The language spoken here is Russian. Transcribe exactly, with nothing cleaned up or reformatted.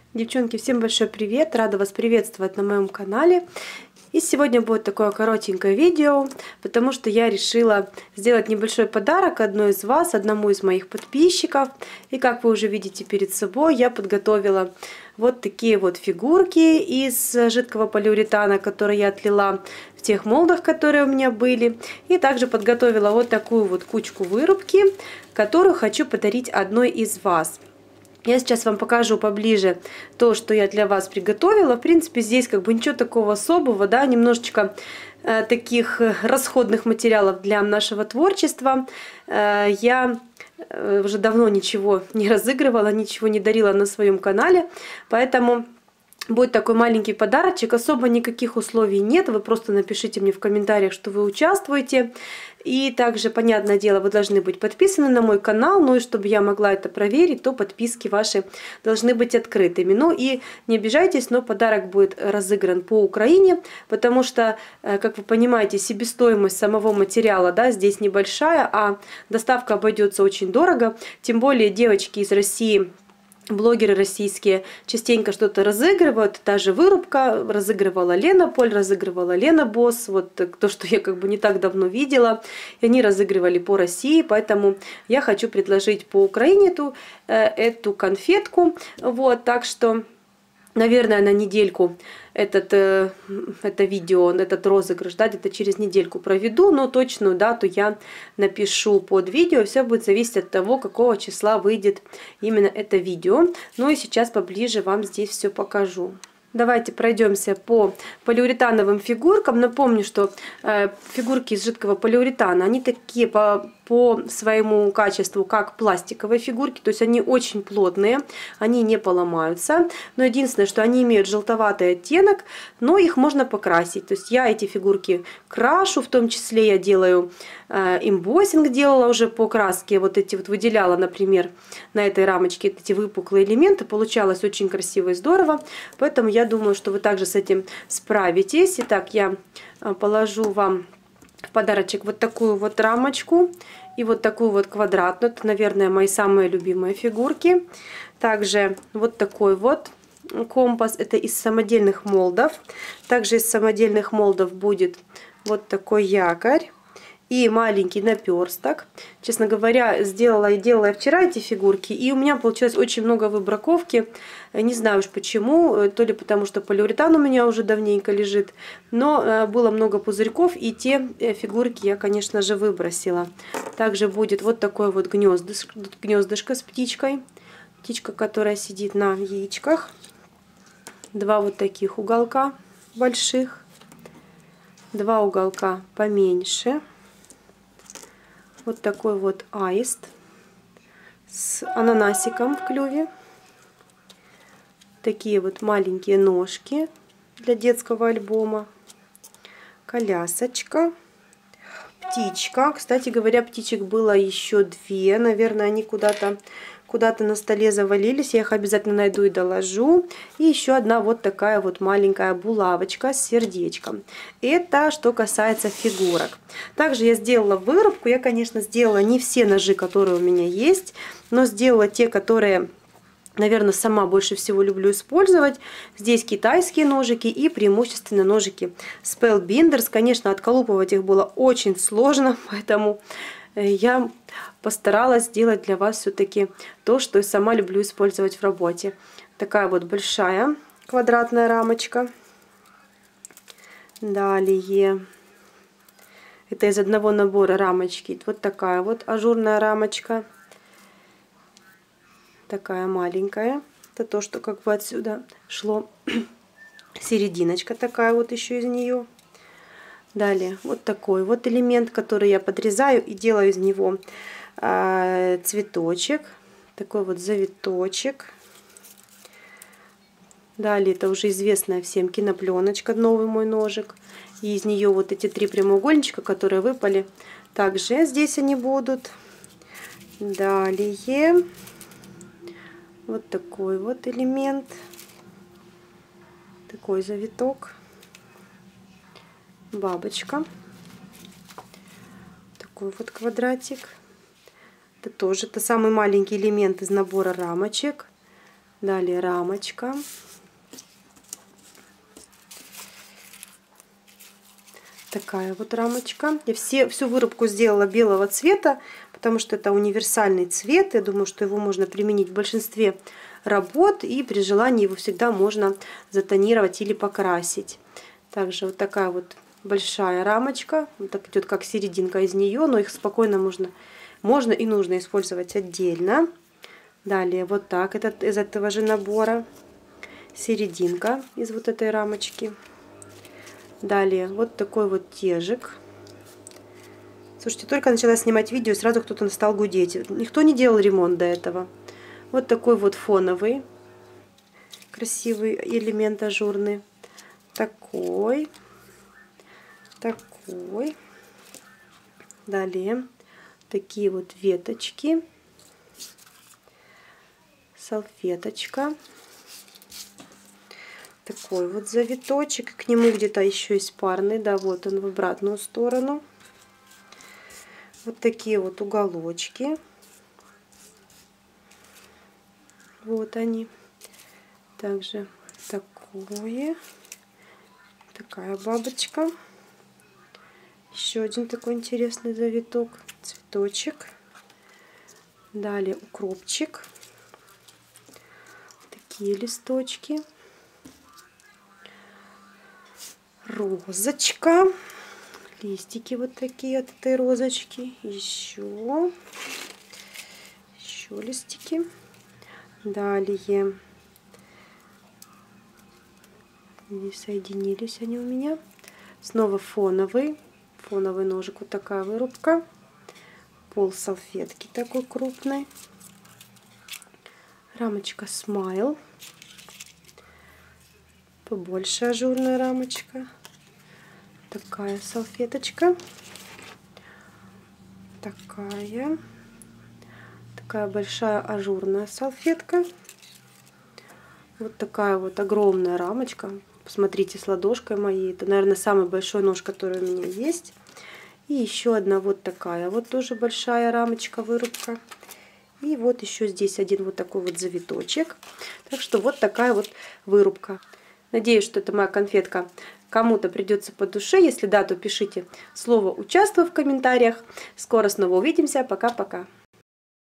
Девчонки, всем большой привет! Рада вас приветствовать на моем канале. И сегодня будет такое коротенькое видео, потому что я решила сделать небольшой подарок одной из вас, одному из моих подписчиков. И как вы уже видите перед собой, я подготовила вот такие вот фигурки из жидкого полиуретана, которые я отлила в тех молдах, которые у меня были. И также подготовила вот такую вот кучку вырубки, которую хочу подарить одной из вас. Я сейчас вам покажу поближе то, что я для вас приготовила. В принципе, здесь как бы ничего такого особого, да, немножечко э, таких расходных материалов для нашего творчества. Э, я э, уже давно ничего не разыгрывала, ничего не дарила на своем канале, поэтому будет такой маленький подарочек. Особо никаких условий нет. Вы просто напишите мне в комментариях, что вы участвуете. И также, понятное дело, вы должны быть подписаны на мой канал. Ну и чтобы я могла это проверить, то подписки ваши должны быть открытыми. Ну и не обижайтесь, но подарок будет разыгран по Украине. Потому что, как вы понимаете, себестоимость самого материала, да, здесь небольшая, а доставка обойдется очень дорого. Тем более девочки из России, блогеры российские, частенько что-то разыгрывают. Та же вырубка разыгрывала Лена Поль, разыгрывала Лена Босс. Вот то, что я как бы не так давно видела. И они разыгрывали по России. Поэтому я хочу предложить по Украине эту, эту конфетку. Вот, так что, наверное, на недельку этот, это видео, этот розыгрыш, да, где-то через недельку проведу, но точную дату я напишу под видео. Все будет зависеть от того, какого числа выйдет именно это видео. Ну и сейчас поближе вам здесь все покажу. Давайте пройдемся по полиуретановым фигуркам. Напомню, что э, фигурки из жидкого полиуретана, они такие по, по своему качеству, как пластиковые фигурки. То есть они очень плотные, они не поломаются. Но единственное, что они имеют желтоватый оттенок, но их можно покрасить. То есть я эти фигурки крашу, в том числе я делаю э, эмбоссинг, делала уже по краске. Вот эти вот выделяла, например, на этой рамочке эти выпуклые элементы. Получалось очень красиво и здорово. Поэтому я Я думаю, что вы также с этим справитесь. Итак, я положу вам в подарочек вот такую вот рамочку и вот такую вот квадратную. Это, наверное, мои самые любимые фигурки. Также вот такой вот компас. Это из самодельных молдов. Также из самодельных молдов будет вот такой якорь и маленький наперсток. Честно говоря, сделала и делала я вчера эти фигурки, и у меня получилось очень много выбраковки. Не знаю уж почему, то ли потому что полиуретан у меня уже давненько лежит, но было много пузырьков, и те фигурки я, конечно же, выбросила. Также будет вот такое вот гнездышко, гнездышко с птичкой. Птичка, которая сидит на яичках. Два вот таких уголка больших. Два уголка поменьше. Вот такой вот аист с ананасиком в клюве. Такие вот маленькие ножки для детского альбома. Колясочка. Птичка. Кстати говоря, птичек было еще две. Наверное, они куда-то куда-то на столе завалились. Я их обязательно найду и доложу. И еще одна вот такая вот маленькая булавочка с сердечком. Это что касается фигурок. Также я сделала вырубку. Я, конечно, сделала не все ножи, которые у меня есть, но сделала те, которые, наверное, сама больше всего люблю использовать. Здесь китайские ножики и преимущественно ножики Spellbinders. Конечно, отколупывать их было очень сложно, поэтому я постаралась сделать для вас все-таки то, что я сама люблю использовать в работе. Такая вот большая квадратная рамочка. Далее. Это из одного набора рамочки. Вот такая вот ажурная рамочка. Такая маленькая. Это то, что как бы отсюда шло. Серединочка такая вот еще из нее. Далее вот такой вот элемент, который я подрезаю и делаю из него э, цветочек. Такой вот завиточек. Далее это уже известная всем кинопленочка, новый мой ножик. И из нее вот эти три прямоугольничка, которые выпали. Также здесь они будут. Далее вот такой вот элемент. Такой завиток. Бабочка. Такой вот квадратик. Это тоже это самый маленький элемент из набора рамочек. Далее рамочка. Такая вот рамочка. Я все, всю вырубку сделала белого цвета, потому что это универсальный цвет. Я думаю, что его можно применить в большинстве работ, и при желании его всегда можно затонировать или покрасить. Также вот такая вот большая рамочка. Вот так идет как серединка из нее, но их спокойно можно, можно и нужно использовать отдельно. Далее вот так, этот, из этого же набора. Серединка из вот этой рамочки. Далее вот такой вот тежик. Слушайте, только начала снимать видео, сразу кто-то стал гудеть. Никто не делал ремонт до этого. Вот такой вот фоновый красивый элемент ажурный. Такой. Такой. Далее такие вот веточки. Салфеточка. Такой вот завиточек. К нему где-то еще есть парный. Да, вот он в обратную сторону. Вот такие вот уголочки. Вот они. Также такое. Такая бабочка. Еще один такой интересный завиток. Цветочек. Далее укропчик. Такие листочки. Розочка. Листики вот такие от этой розочки. Еще. Еще листики. Далее. Не соединились они у меня. Снова фоновый. Фоновый ножик. Вот такая вырубка. Пол салфетки такой крупный. Рамочка Smile. Побольше ажурная рамочка. Такая салфеточка. Такая. Такая большая ажурная салфетка. Вот такая вот огромная рамочка. Посмотрите, с ладошкой моей. Это, наверное, самый большой нож, который у меня есть. И еще одна вот такая. Вот тоже большая рамочка, вырубка. И вот еще здесь один вот такой вот завиточек. Так что вот такая вот вырубка. Надеюсь, что эта моя конфетка кому-то придется по душе. Если да, то пишите слово «участвую» в комментариях. Скоро снова увидимся. Пока-пока.